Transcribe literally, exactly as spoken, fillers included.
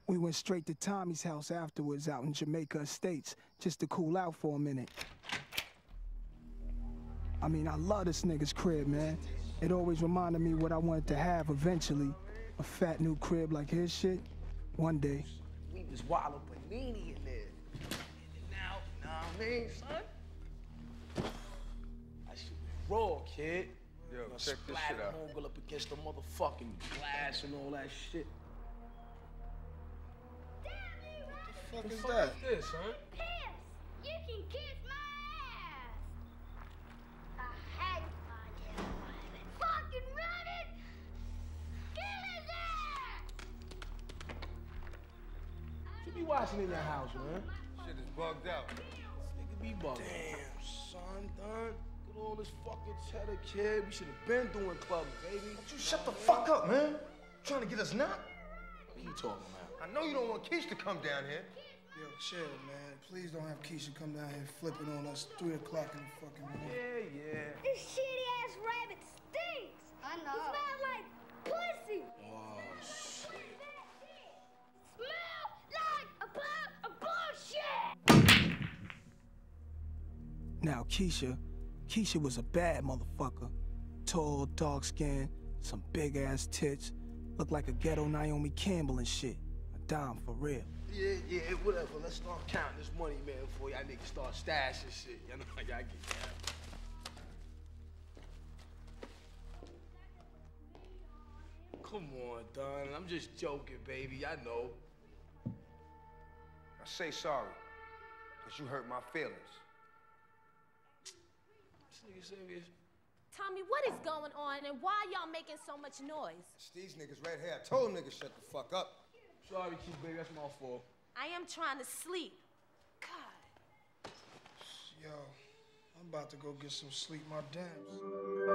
We went straight to Tommy's house afterwards out in Jamaica Estates, just to cool out for a minute. I mean, I love this nigga's crib, man. It always reminded me what I wanted to have eventually. A fat new crib like his shit, one day. We was Wallow Panini in there. And now, know what I mean, son? That shit was raw, kid. Yo, you know, check this shit out. Homegirl up against the motherfucking glass and all that shit. What the fuck is fuck that? is this, huh? Piss! You can kiss my ass! I had to find him. Fucking run it! Kill his ass! What you be watching in your house, man? Shit is bugged out. Nigga be bugging. Damn, son, done. Look at all this fucking cheddar, kid. We should have been doing clubbing, baby. You shut the fuck up, man. You trying to get us knocked? What you talking about? I know you don't want Keish to come down here. Yo, chill, man. Please don't have Keisha come down here flipping on us three o'clock in the fucking morning. Yeah, yeah. This shitty ass rabbit stinks! I know. It smells like pussy! Oh, shit. Smell like a pile of bullshit! Now, Keisha, Keisha was a bad motherfucker. Tall, dark skin, some big ass tits. Looked like a ghetto Naomi Campbell and shit. A dime for real. Yeah, yeah, whatever. Let's start counting this money, man, before y'all niggas start stashing shit. You know how y'all get down. Come on, Don. I'm just joking, baby. I know. I say sorry, because you hurt my feelings. This nigga serious. Tommy, what is going on and why y'all making so much noise? It's these niggas right here. I told niggas shut the fuck up. Sorry, Chief, baby. That's my fault. I am trying to sleep. God. Yo, I'm about to go get some sleep, my damn.